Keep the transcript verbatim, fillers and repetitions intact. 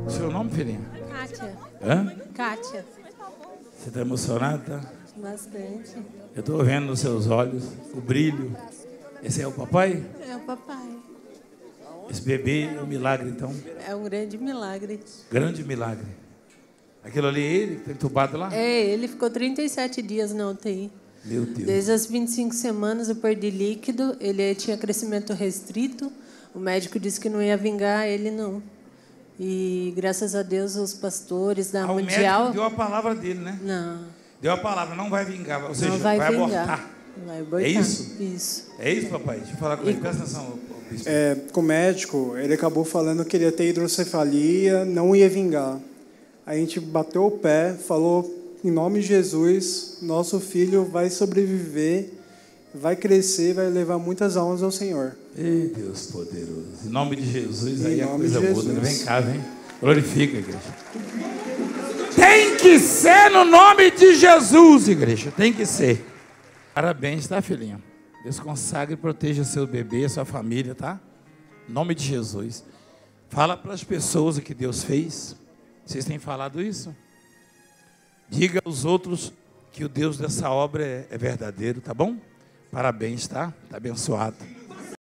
Seu nome, filhinha? Kátia. Hã? Kátia. Você está emocionada? Tá? Bastante. Eu estou vendo nos seus olhos o brilho. Esse é o papai? É o papai. Esse bebê é um milagre, então? É um grande milagre. Grande milagre. Aquilo ali é ele que está entubado lá? É, ele ficou trinta e sete dias na U T I. Meu Deus. Desde as vinte e cinco semanas eu perdi líquido, ele tinha crescimento restrito, o médico disse que não ia vingar, ele não. E graças a Deus os pastores da ah, Mundial... O médico deu a palavra dele, né? Não. Deu a palavra, não vai vingar, ou seja, não vai, vai vingar. abortar. Vai abortar. É isso? Isso. É isso, papai? Deixa eu falar com ele, presta atenção. É, com o médico, ele acabou falando que ele ia ter hidrocefalia, não ia vingar. A gente bateu o pé, falou, em nome de Jesus, nosso filho vai sobreviver, vai crescer, vai levar muitas almas ao Senhor. Ei, Deus poderoso. Em nome de Jesus, em aí a coisa muda. Né? Vem cá, vem. Glorifica, igreja. Tem que ser no nome de Jesus, igreja. Tem que ser. Parabéns, tá, filhinha? Deus consagre e proteja seu bebê, sua família, tá? Em nome de Jesus. Fala para as pessoas o que Deus fez. Vocês têm falado isso? Diga aos outros que o Deus dessa obra é, é verdadeiro, tá bom? Parabéns, tá? Tá abençoado.